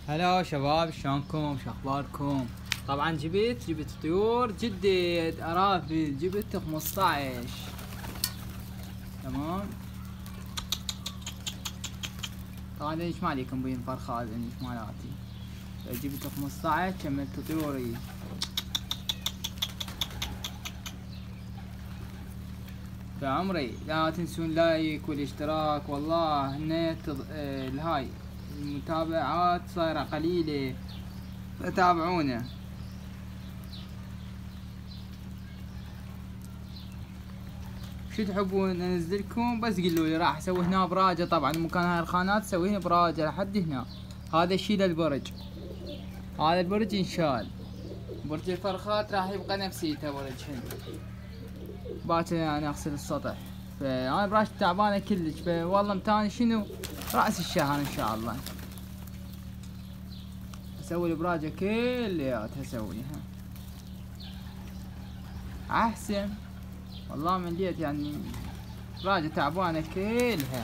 هلا شباب، شلونكم؟ شخباركم؟ طبعا جبت طيور جدد ارافل، جبت 15. تمام. طبعا ليش ما عليكم بين فرخات ليش مالاتي، جبت 15 كملت طيوري. فعمري لا تنسون لايك والاشتراك، والله النت الهاي المتابعات صايرة قليلة، فتابعونا. شو تحبون انزلكم؟ بس قولوا لي. راح اسوي هنا براجة، طبعا مكان هاي الخانات اسوي هنا براجة لحد هنا. هذا الشي للبرج، هذا البرج انشال. برج الفرخات راح يبقى نفسيته برجهن. باكر يعني اغسل السطح، فانا براجتي تعبانة كلش، فوالله متاني شنو رأس الشهر ان شاء الله اسوي البراجة كلياتها اسويها احسن. والله من ليت يعني براجة تعبانة كلها.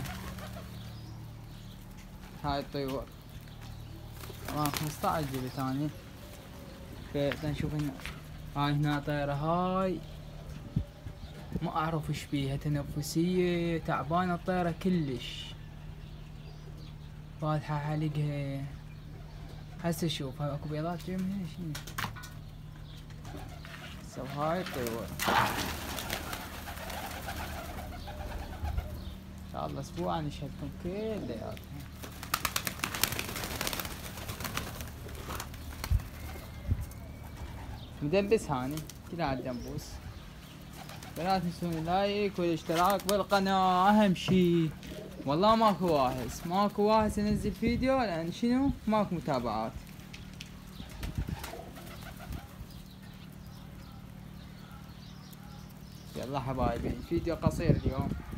هاي الطيور طبعا 15 جبت اني. فنشوف هنا، هاي هنا طيرة، هاي ما اعرف ايش بيها، تنفسية تعبانة الطيرة كلش، فاتحة حلقها. هسه شوف هاي اكو بيضات جاي من هنا. شنو سو هاي الطيور ان شاء الله اسبوع نشهدكم كلياتهم. مدبس هاني كلها على الدنبوس. لا تنسون اللايك والاشتراك بالقناة اهم شي. والله ماكو واهس انزل فيديو لان شنو ماكو متابعات. يلا حبايبي، فيديو قصير اليوم.